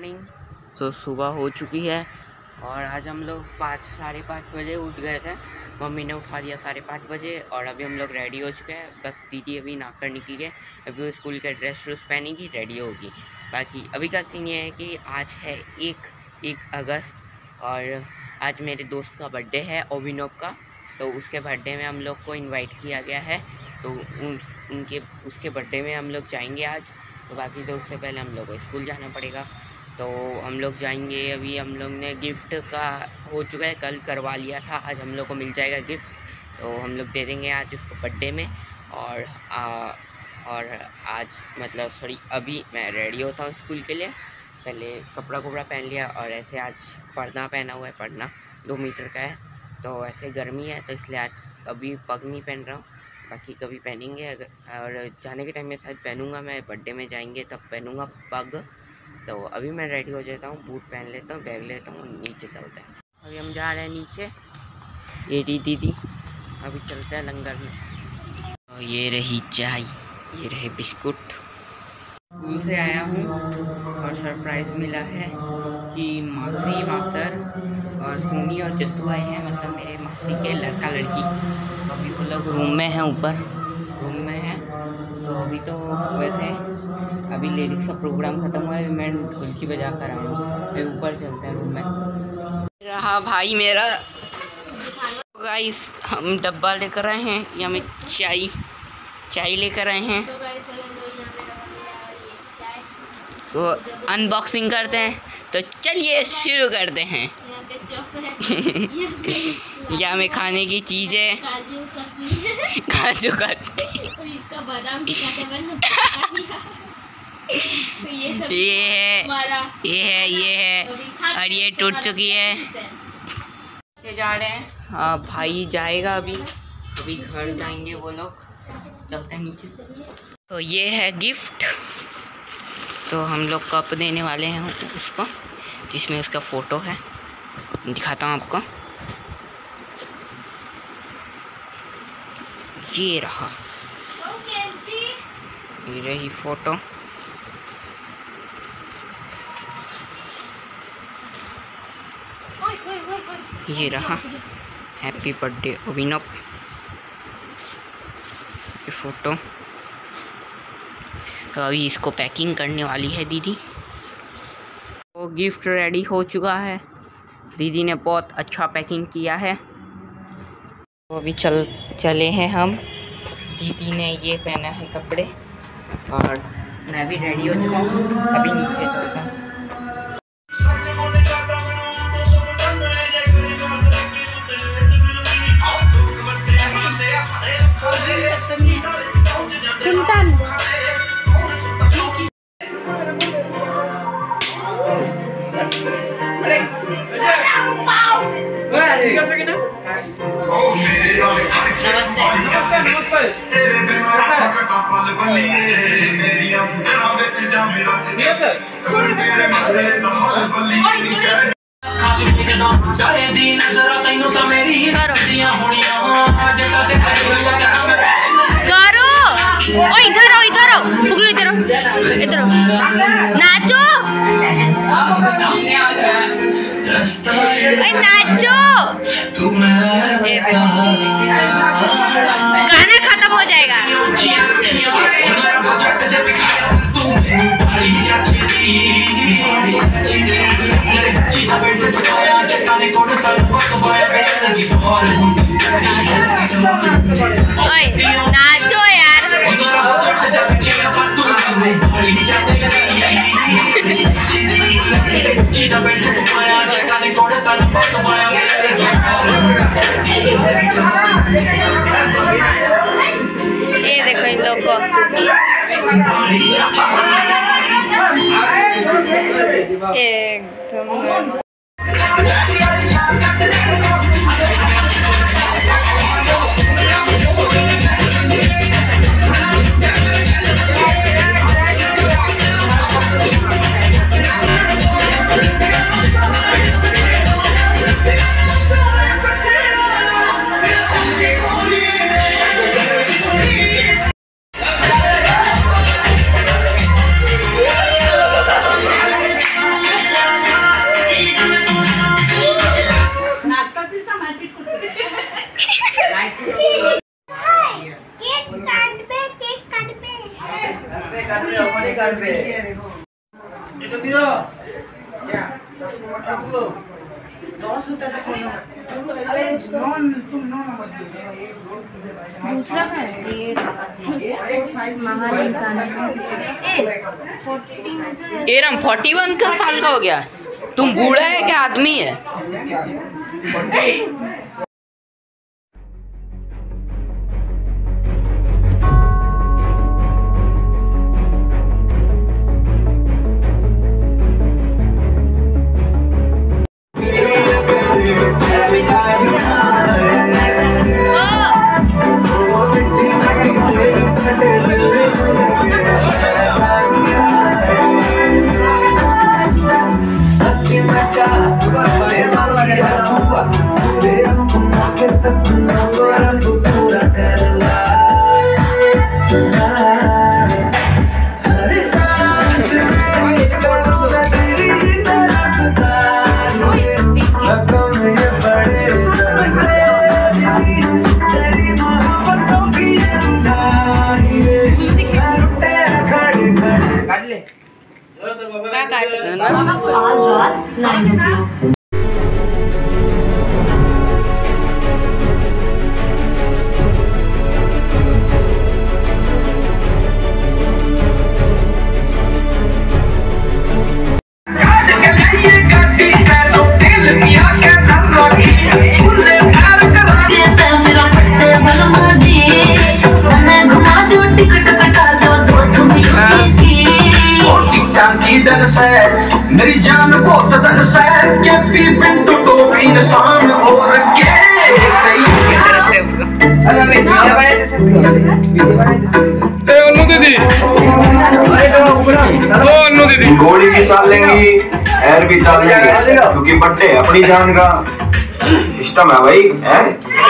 Morning. तो सुबह हो चुकी है और आज हम लोग 5-5:30 बजे उठ गए थे। मम्मी ने उठा दिया 5:30 बजे और अभी हम लोग रेडी हो चुके हैं। बस दीदी अभी नाकर निकली है, अभी वो स्कूल का ड्रेस व्रेस पहनेगी, रेडी होगी। बाकी अभी का सीन ये है कि आज है 1 अगस्त और आज मेरे दोस्त का बर्थडे है अभिनव का। तो उसके बर्थडे में हम लोग को इनवाइट किया गया है, तो उसके बर्थडे में हम लोग जाएंगे आज। तो बाकी तो उससे पहले हम लोग को स्कूल जाना पड़ेगा, तो हम लोग जाएंगे। अभी हम लोग ने गिफ्ट का हो चुका है, कल करवा लिया था, आज हम लोग को मिल जाएगा गिफ्ट, तो हम लोग दे देंगे आज उसको बर्थडे में। और आज मतलब सॉरी अभी मैं रेडी होता हूँ स्कूल के लिए। पहले कपड़ा पहन लिया और ऐसे आज पढ़ना पहना हुआ है, पढ़ना 2 मीटर का है। तो ऐसे गर्मी है तो इसलिए आज अभी पग नहीं पहन रहा हूँ, बाकी कभी पहनेंगे। अगर और जाने के टाइम में शायद पहनूंगा, मैं बर्थडे में जाएंगे तब पहनूंगा पग। तो अभी मैं रेडी हो जाता हूँ, बूट पहन लेता हूँ, बैग लेता हूँ, नीचे चलते हैं। अभी हम जा रहे हैं नीचे, ये दीदी अभी चलते हैं लंगर में। तो ये रही चाय, ये रहे बिस्कुट। स्कूल से आया हूँ और सरप्राइज़ मिला है कि मासी मासर और सोनी और जस्सू आए हैं, मतलब मेरे मासी के लड़का लड़की। तो अभी वो लोग रूम में हैं, ऊपर रूम में हैं। तो अभी तो वैसे अभी लेडीज़ का प्रोग्राम ख़त्म हुआ है, मैं ढोलकी बजा कर आया हूँ। अभी ऊपर चलते हैं रूम में। रहा भाई मेरा। गाइस हम डब्बा लेकर आए हैं, या में चाय लेकर आए हैं, तो अनबॉक्सिंग करते हैं। तो चलिए शुरू करते हैं। यहाँ में खाने की चीज़ें, काजू कतली, ये है और ये टूट चुकी है। जा रहे हैं, हाँ भाई जाएगा अभी घर जाएंगे वो लोग, चलते हैं नीचे। तो ये है गिफ्ट, तो हम लोग कप देने वाले हैं उसको, जिसमें उसका फ़ोटो है, दिखाता हूँ आपको। ये रहा, ये रही फ़ोटो। ये रहा हैप्पी बर्थडे अभिनव, ये फ़ोटो। तो अभी इसको पैकिंग करने वाली है दीदी। वो गिफ्ट रेडी हो चुका है, दीदी ने बहुत अच्छा पैकिंग किया है। तो अभी चले हैं हम। दीदी ने ये पहना है कपड़े और मैं भी रेडी हो चुका हूँ, अभी नीचे चलता हूँ। इधर नाचो, नाचो, गाना खत्म हो जाएगा। ओए नाचो यार। ये देखो इन लोग को, एकदम दूसरा का है महान इंसान एरम 41 का साल का हो गया। तुम बूढ़ा है क्या आदमी है? मेरी जान बहुत दर्द है के पी पिंटू तो इंसान और के दीदी गोली भी चाल लेंगी एर भी चाल लेंगे क्योंकि बड्डे अपनी जान का सिस्टम है भाई हैं?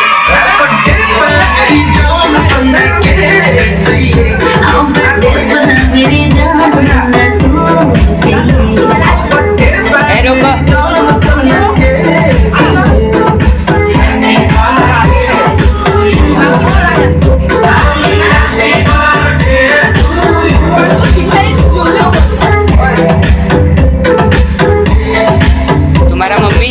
तुम्हारा मम्मी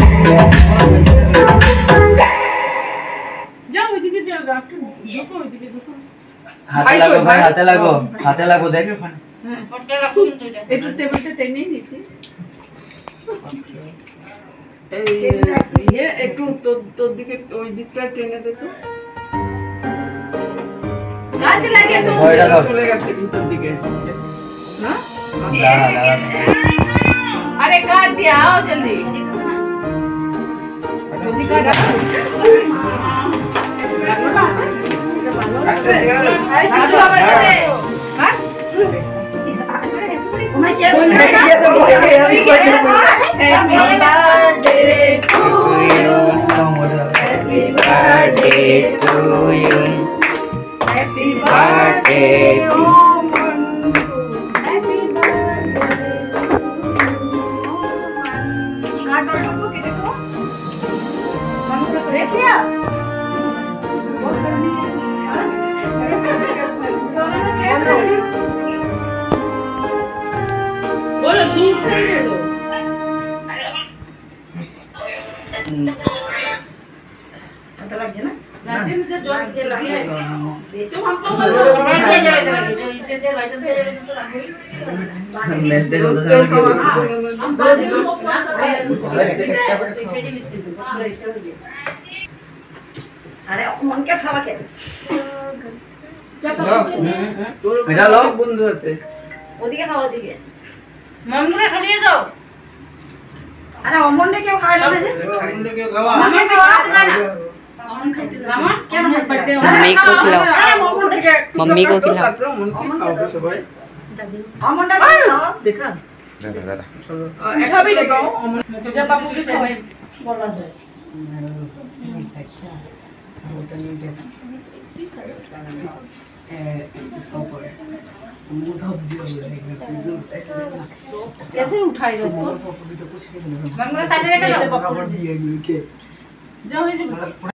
হাতে লাগো দেখ ওখানে একটু টেবিলটা টেনে নিতে একটু তোর দিকে ওই দিকটা টেনে দে তো চলে গেছে ভিতর দিকে না अरे काट दिया आओ जल्दी बोलो दूध से ले लो पता लग गया ना लाजिन से जोड़ के लगे तो हमको बोलो जो इसे दे लाइसेंस भेज रहे तो लगे मिलते जो हम बात अरे मन क्या खावा के এটা লো বন্ধু আছে ওদিকে খাও ওদিকে মমগুলো সরিয়ে দাও আরে অমনকে কেউ খায় না রে অমনকে কেউ খাওয়া মামা খাওয়া না না অমন খাইতে মামা কেন বর্থডে मम्मी को खिलाओ मम्मी को खिलाओ খাও সবাই অমনটা খাও দেখা এটা भी देखो অমন तुझे बाबू के खाओ बोला है इसका ऊपर कैसे उठाएगा इसको मम्मी को साथ लेके जाओ जाओ